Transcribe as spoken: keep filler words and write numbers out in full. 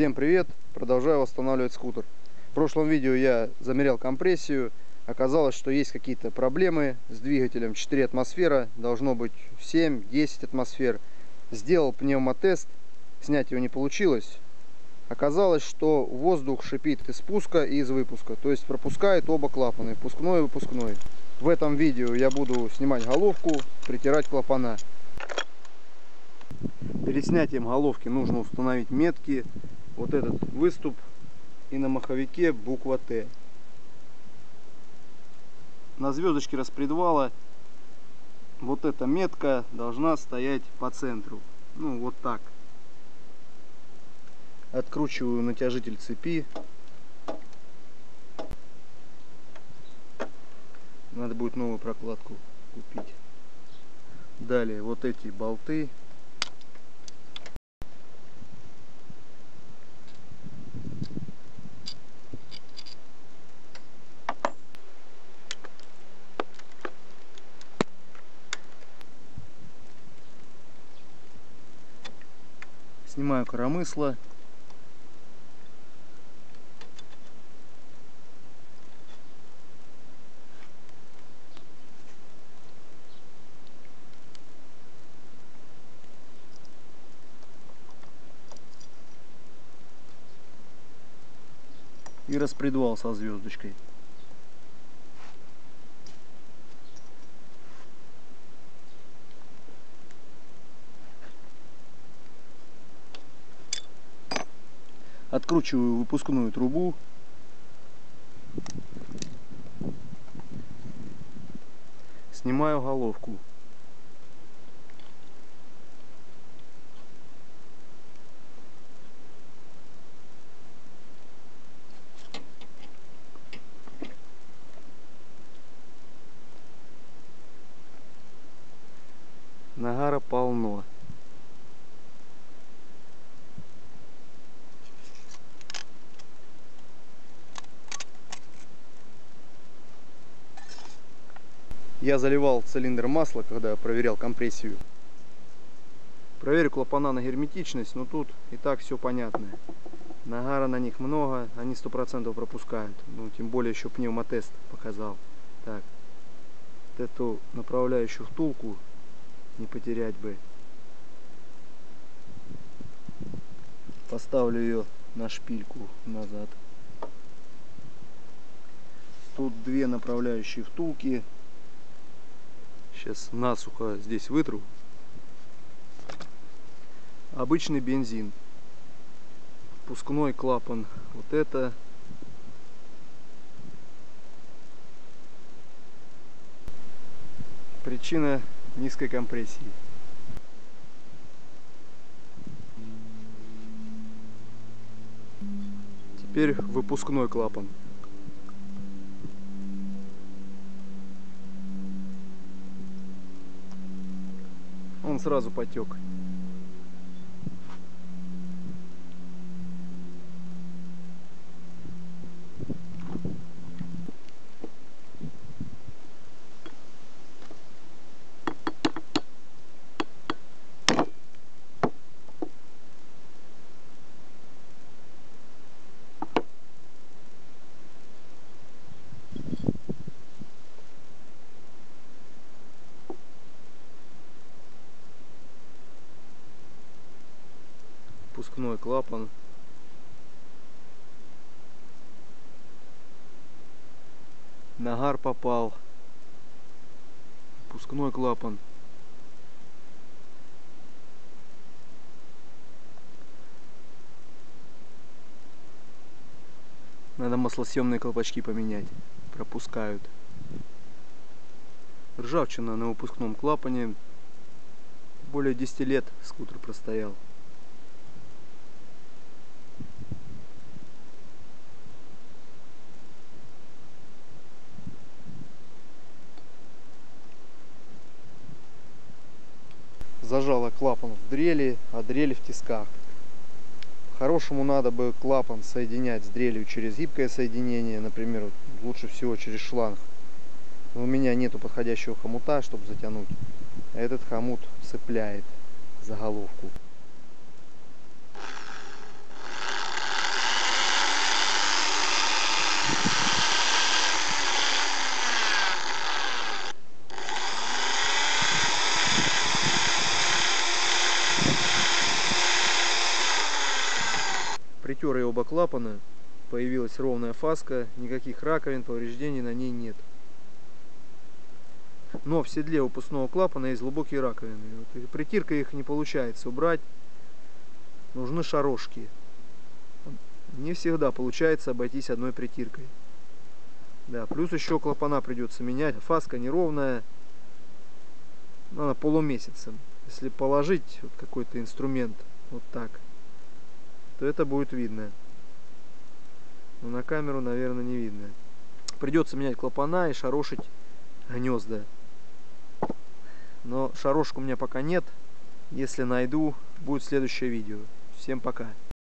Всем привет! Продолжаю восстанавливать скутер. В прошлом видео я замерял компрессию. Оказалось, что есть какие-то проблемы с двигателем. четыре атмосфера, должно быть семь-десять атмосфер. Сделал пневмотест, снять его не получилось. Оказалось, что воздух шипит из спуска и из выпуска. То есть пропускает оба клапана, впускной и выпускной. В этом видео я буду снимать головку, притирать клапана. Перед снятием головки нужно установить метки. Вот этот выступ и на маховике буква Т. На звездочке распредвала вот эта метка должна стоять по центру. Ну вот так. Откручиваю натяжитель цепи. Надо будет новую прокладку купить. Далее вот эти болты. Снимаю коромысло. И распредвал со звездочкой. Откручиваю выпускную трубу. Снимаю головку. Нагара полно. Я заливал цилиндр масла, когда проверял компрессию. Проверю клапана на герметичность, но тут и так все понятно. Нагара на них много, они сто процентов пропускают. Ну, тем более еще пневмотест показал. Так, вот эту направляющую втулку не потерять бы. Поставлю ее на шпильку назад. Тут две направляющие втулки. Сейчас насухо здесь вытру. Обычный бензин. Впускной клапан. Вот это. Причина низкой компрессии. Теперь выпускной клапан. Он сразу потек. Впускной клапан. Нагар попал. Впускной клапан. Надо маслосъемные колпачки поменять. Пропускают. Ржавчина на выпускном клапане. Более десяти лет скутер простоял. Зажала клапан в дрели, а дрель в тисках. По-хорошему надо бы клапан соединять с дрелью через гибкое соединение, например, лучше всего через шланг. Но у меня нету подходящего хомута, чтобы затянуть. А этот хомут цепляет за головку. притер я оба клапана, появилась ровная фаска, никаких раковин, повреждений на ней нет. Но в седле выпускного клапана есть глубокие раковины. Вот, притиркой их не получается убрать. Нужны шарошки. Не всегда получается обойтись одной притиркой. Да, плюс еще клапана придется менять. Фаска неровная. Она полумесяцем. Если положить вот какой-то инструмент вот так, то это будет видно. Но на камеру, наверное, не видно. Придется менять клапана и шарошить гнезда. Но шарошек у меня пока нет. Если найду, будет следующее видео. Всем пока.